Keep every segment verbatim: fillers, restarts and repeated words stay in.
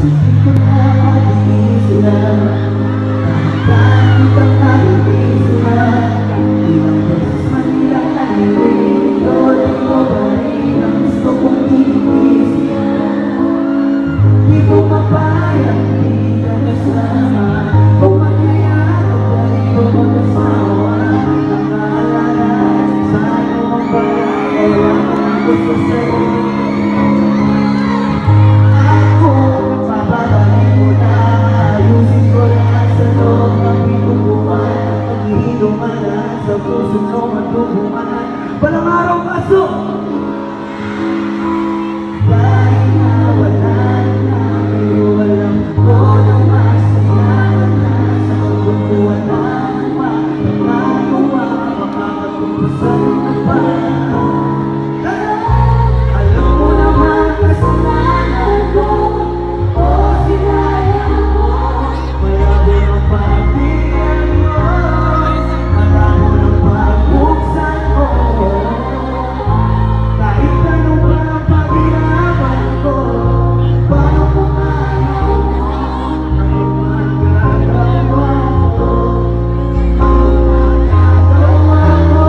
Walang araw kaso dahil nawalan na pero walang ko na masayahan na sa kabukuan ng magagawa makakatumpasan na pa. Alam mo naman kasalanan ko o sinayang mo malabo ng pagtingin mo malabo ng pagbuksan mo. Kahit anong pa ang paghirapan ko, paano kung ayaw mo ang magagawa ko, ang magagawa ko.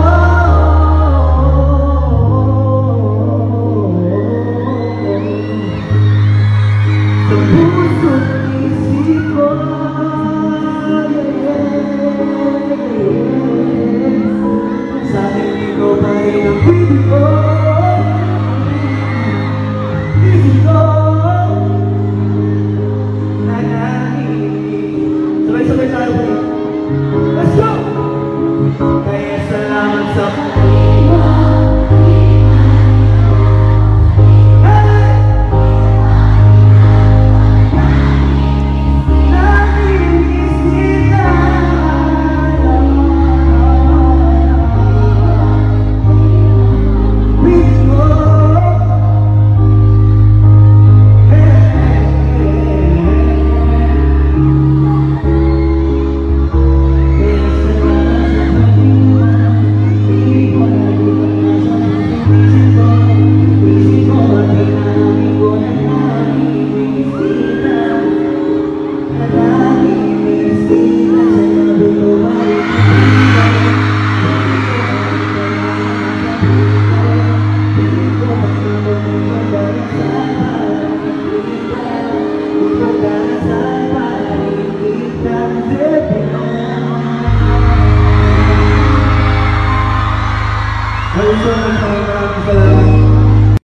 Sa puso